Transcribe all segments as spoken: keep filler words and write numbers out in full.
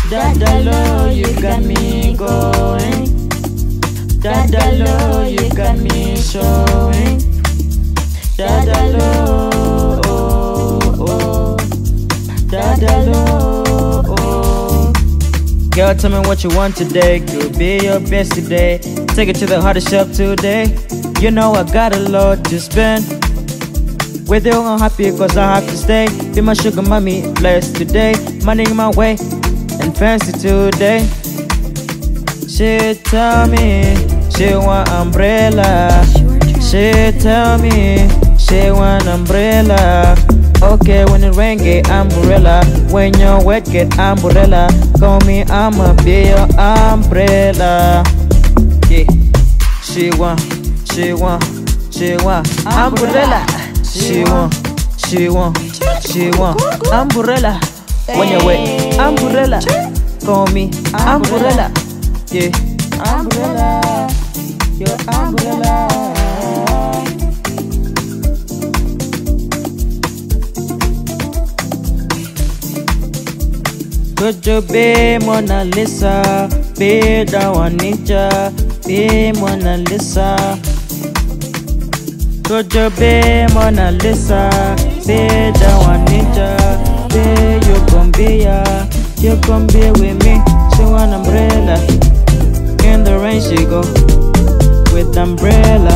Dadalo, you got me going. Dadalo, you got me showing. Dadalo, oh, oh. Dadalo, oh. Girl, tell me what you want today. Could be your best today. Take it to the hardest shop today. You know I got a lot to spend. With you I'm happy cause I have to stay. Be my sugar mommy, blessed today. Money in my way, and fancy today. She tell me she want umbrella. She tell me she want umbrella. Okay, when it rain get umbrella. When you're wet get umbrella. Call me, I'ma be your umbrella. Yeah. She want, she want, she want umbrella. She want, she want, she want umbrella. When you're wet, umbrella. Call me, umbrella. Yeah, umbrella, your umbrella. Could you be Mona Lisa? Be the one ninja. Be Mona Lisa. Could you be Mona Lisa? Be the one ninja. Be you gon' be ya. You gon' be with me. She want umbrella. In the rain she go with umbrella.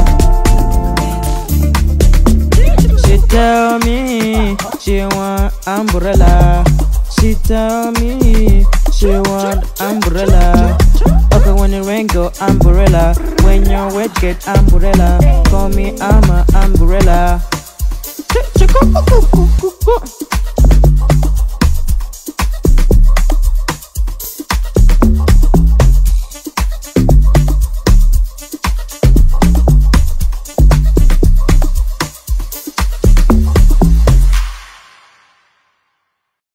She tell me she want umbrella. She tell me she want umbrella. Okay, when the rain go umbrella. When you're wet get umbrella. Call me, I'm a umbrella.